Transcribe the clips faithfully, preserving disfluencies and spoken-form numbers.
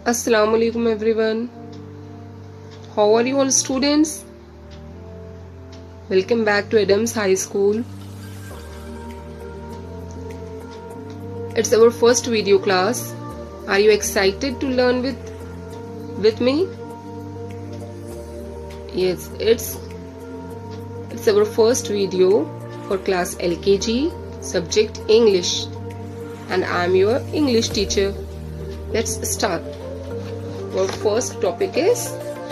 Assalamu alaikum everyone. How are you all students? Welcome back to Adams High School. It's our first video class. Are you excited to learn with with me? Yes, it's it's our first video for class L K G, subject English, and I'm your English teacher. Let's start. Our first topic is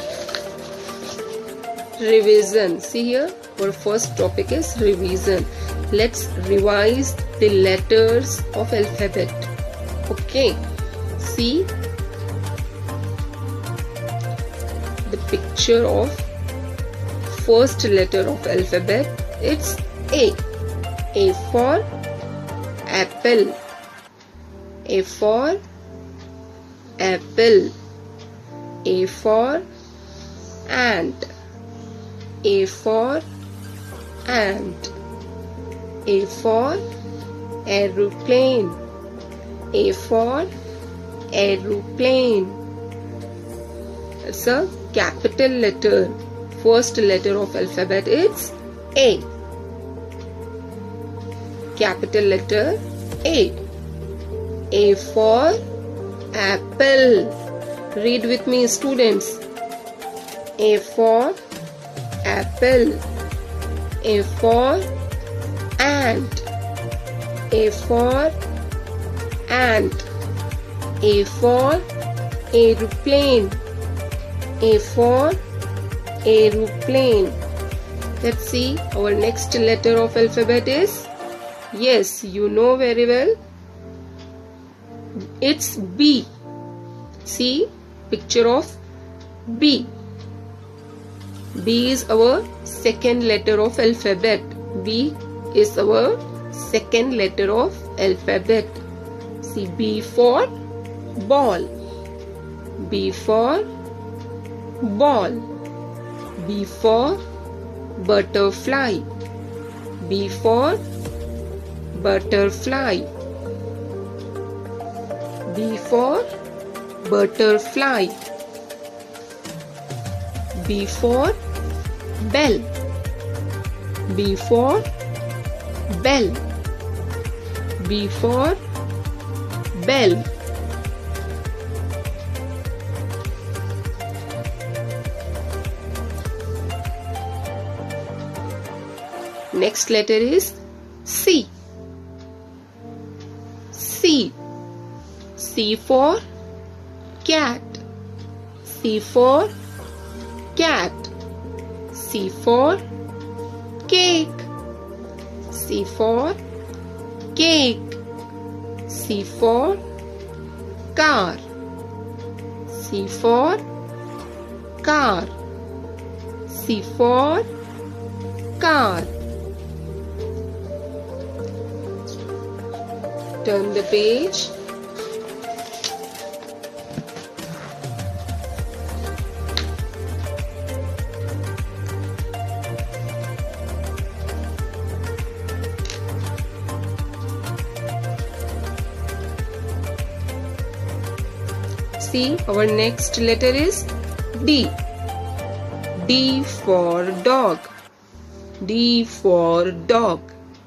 revision. See here, our first topic is revision. Let's revise the letters of alphabet. Okay, see the picture of first letter of alphabet. It's A. A for apple. A for apple. A for ant. A for ant. A for aeroplane. A for aeroplane. It's a capital letter. First letter of alphabet is A. Capital letter A. A for apple. Read with me, students. A for apple. A for ant. A for ant. A for aeroplane. A for aeroplane. Let's see, our next letter of alphabet is, yes, you know very well, it's B. See picture of B. B is our second letter of alphabet. B is our second letter of alphabet. See, B for ball. B for ball. B for butterfly. B for butterfly. B for butterfly. B for bell. B for bell. B for bell. Next letter is C. C. C for cat. C for cat. C for cake. C for cake. C for car. C for car. C for car. Turn the page. See, our next letter is D. D for dog. D for dog.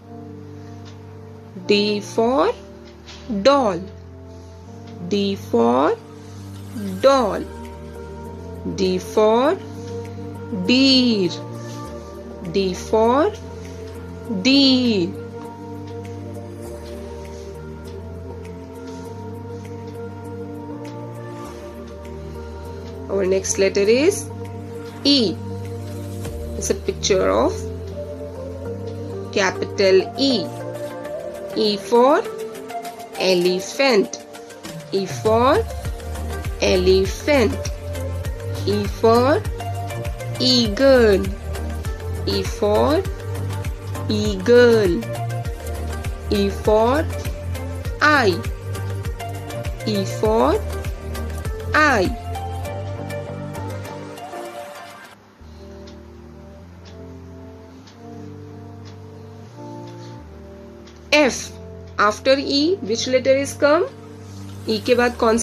D for doll. D for doll. D for deer. D for deer. Our next letter is E. It's a picture of capital E. E for elephant. E for elephant. E for eagle. E for eagle. E for eye. E for eye. F. After E, which letter is come? E के बाद कौन